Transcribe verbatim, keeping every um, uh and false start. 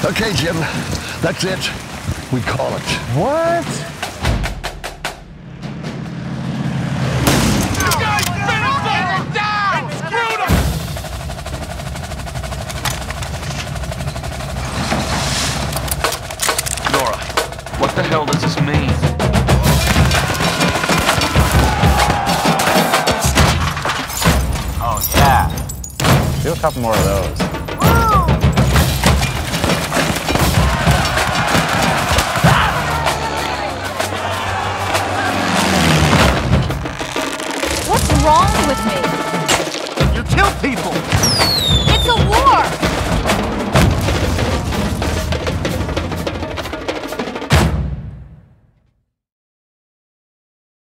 Okay, Jim. That's it. We call it. What? You guys finish them down! Screw them! Nora, what the hell does this mean? Oh, yeah. Do a couple more of those. What's wrong with me? You kill people!